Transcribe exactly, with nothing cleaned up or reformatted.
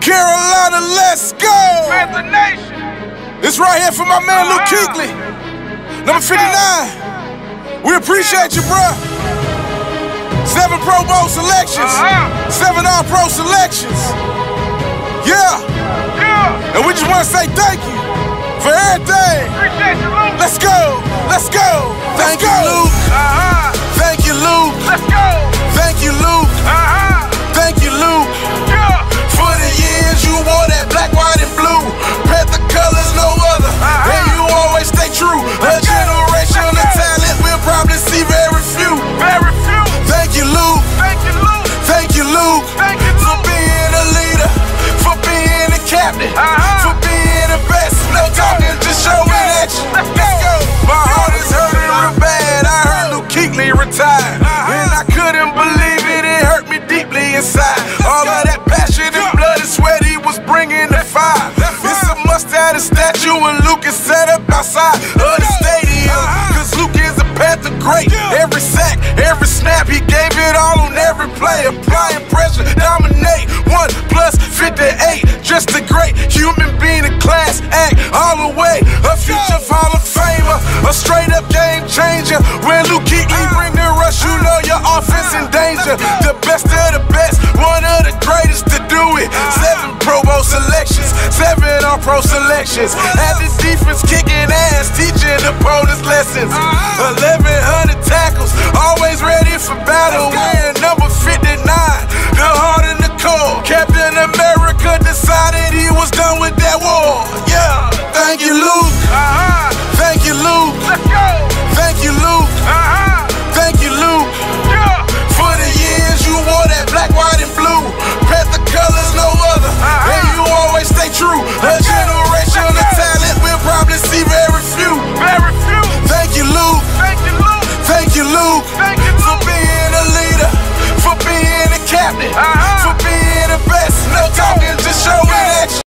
Carolina, let's go! Panther Nation! It's right here for my man Luke Kuechly. Number fifty-nine. We appreciate you, bruh. Seven Pro Bowl selections. Uh-huh. Seven All-Pro selections. Yeah. Yeah! And we just want to say thank you for everything. Appreciate you, Luke! Let's go. Let's go. Let's Thank go. you, Luke. Uh-huh! Thank you, Luke. Let's go! Thank you, Luke. Uh-huh! Thank you, Luke. Yeah! For the years you wore that black, white, and blue. Panther colors, no other. Uh-huh. And you always stay true. A generation of talent we'll probably see very few. Very few! Thank you, Luke. Thank you, Luke! Thank you, Luke. Thank you, For Luke! being a leader. For being a captain. Uh-huh. For being the best. No talking, just showing action. Let's go! My heart is hurting real bad. I heard Luke Kuechly retired. Uh-huh. And I couldn't believe it. It hurt me deeply inside. All of that passion and blood and sweat he was bringing the fire. It's a must have a statue and Luke is set up outside of the stadium. Cause Luke is a Panther great. Every sack, every snap, he gave it all on every play. Applying pressure, dominate. One plus fifty-eight. Just a great human being, a class act all the way. A future Hall of Famer, a straight up game changer. When Luke Kuechly bring the rush, you know your offense in danger. The best of the best, one of the greatest to do it. Seven Pro Bowl selections, seven All-Pro selections. Had the defense kicking ass, teaching opponents lessons. Eleven hundred tackles, always ready for battle. Wearing number fifty-nine, the heart and the core. Captain America decided he was done with that war. Yeah, thank you, Luke. Uh-huh! Thank you, Luke. Let's go! Thank you, Luke. Uh-huh! Thank you, Luke. Yeah! For the years you wore that black, white, and blue. Panther colors, no other. Uh-huh. And you always stay true. A generation of talent we'll probably see very few. Very few! Thank you, Luke. Thank you, Luke! Thank you, Luke. Thank you, For Luke! being a leader. For being a captain. Uh-huh. For being the best. No talking, just show